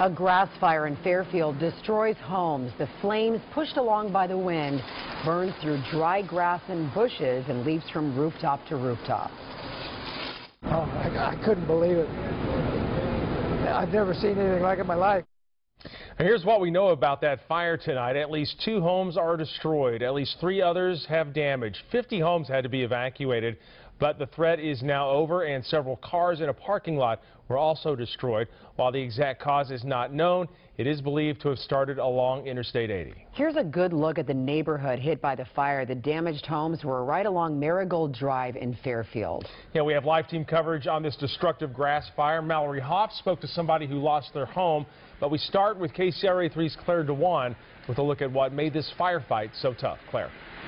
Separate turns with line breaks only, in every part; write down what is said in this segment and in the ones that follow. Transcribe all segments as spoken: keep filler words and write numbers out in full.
A grass fire in Fairfield destroys homes. The flames, pushed along by the wind, burn through dry grass and bushes and leaps from rooftop to rooftop.
Oh, I, I couldn't believe it. I've never seen anything like it in my life.
And here's what we know about that fire tonight. At least two homes are destroyed. At least three others have damage. fifty homes had to be evacuated, but the threat is now over, and several cars in a parking lot were also destroyed. While the exact cause is not known, it is believed to have started along Interstate eighty.
Here's a good look at the neighborhood hit by the fire. The damaged homes were right along Marigold Drive in Fairfield.
Yeah, we have live team coverage on this destructive grass fire. Mallory Hoff spoke to somebody who lost their home, but we start with K C R A three's Claire Dewan with a look at what made this firefight so tough. Claire.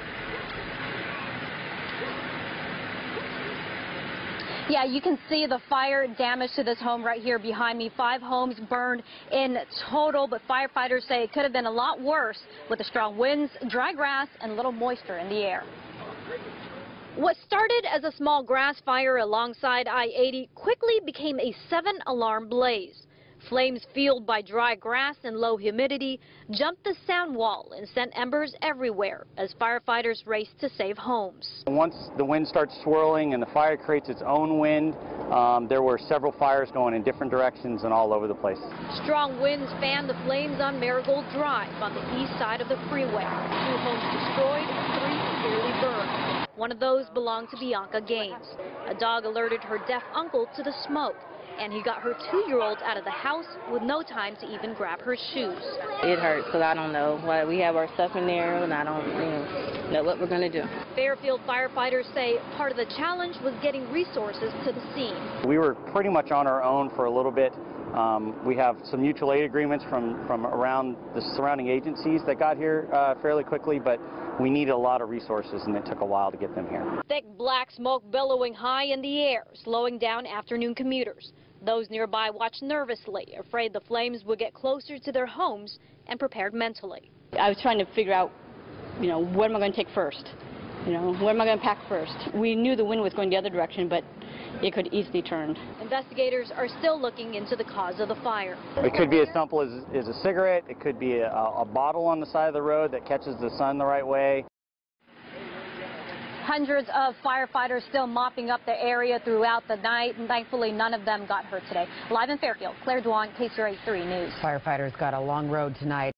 Yeah, you can see the fire damage to this home right here behind me. Five homes burned in total, but firefighters say it could have been a lot worse with the strong winds, dry grass, and little moisture in the air. What started as a small grass fire alongside I eighty quickly became a seven-alarm blaze. Flames fueled by dry grass and low humidity jumped the sound wall and sent embers everywhere as firefighters raced to save homes.
Once the wind starts swirling and the fire creates its own wind, um, there were several fires going in different directions and all over the place. Strong
winds fanned the flames on Marigold Drive on the east side of the freeway. Two homes destroyed, three severely burned. One of those belonged to Bianca Gaines. A dog alerted her deaf uncle to the smoke, and he got her two-year-old out of the house with no time to even grab her shoes.
It hurts because I don't know why we have our stuff in there, and I don't you know, know what we're going to do.
Fairfield firefighters say part of the challenge was getting resources to the scene.
We were pretty much on our own for a little bit. Um, we have some mutual aid agreements from, from around the surrounding agencies that got here uh, fairly quickly, but we needed a lot of resources, and it took a while to get them here.
Thick black smoke billowing high in the air, slowing down afternoon commuters. Those nearby watched nervously, afraid the flames would get closer to their homes and prepared mentally.
I was trying to figure out, you know, what am I going to take first? You know, what am I going to pack first? We knew the wind was going the other direction, but it could easily turn.
Investigators are still looking into the cause of the fire.
It could be as simple as, as a cigarette. It could be a, a bottle on the side of the road that catches the sun the right way.
Hundreds of firefighters still mopping up the area throughout the night, and thankfully none of them got hurt today. Live in Fairfield, Claire Dewan, K C R A three News.
Firefighters got a long road tonight.